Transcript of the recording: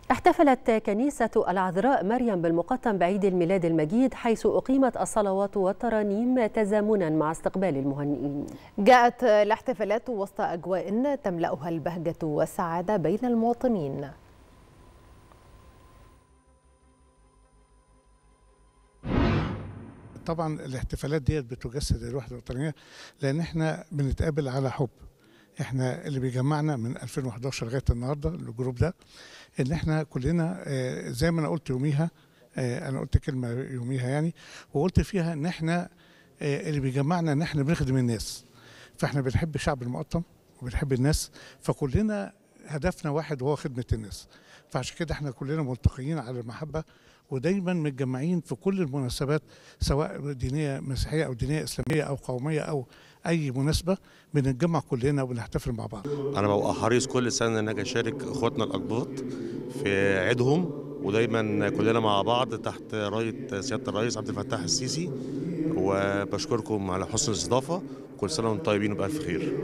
احتفلت كنيسة العذراء مريم بالمقطم بعيد الميلاد المجيد، حيث أقيمت الصلوات والترانيم تزامنا مع استقبال المهنئين. جاءت الاحتفالات وسط أجواء تملأها البهجة والسعادة بين المواطنين. طبعا الاحتفالات ديت بتجسد الوحدة الوطنية، لأن احنا بنتقابل على حب. احنا اللي بيجمعنا من 2011 لغاية النهاردة الجروب ده، ان احنا كلنا زي ما انا قلت يوميها، انا قلت كلمة يوميها يعني، وقلت فيها ان احنا اللي بيجمعنا ان احنا بنخدم الناس. فاحنا بنحب شعب المقطم وبنحب الناس، فكلنا هدفنا واحد وهو خدمة الناس. فعشان كده احنا كلنا ملتقيين على المحبة، ودايما متجمعين في كل المناسبات، سواء دينية مسيحية أو دينية إسلامية أو قومية أو أي مناسبة، بنتجمع كلنا وبنحتفل مع بعض. أنا ببقى حريص كل سنة إن أنا أشارك إخواتنا الأقباط في عيدهم، ودايما كلنا مع بعض تحت راية سيادة الرئيس عبد الفتاح السيسي. وبشكركم على حسن الاستضافة، كل سنة وانتم طيبين وبألف خير.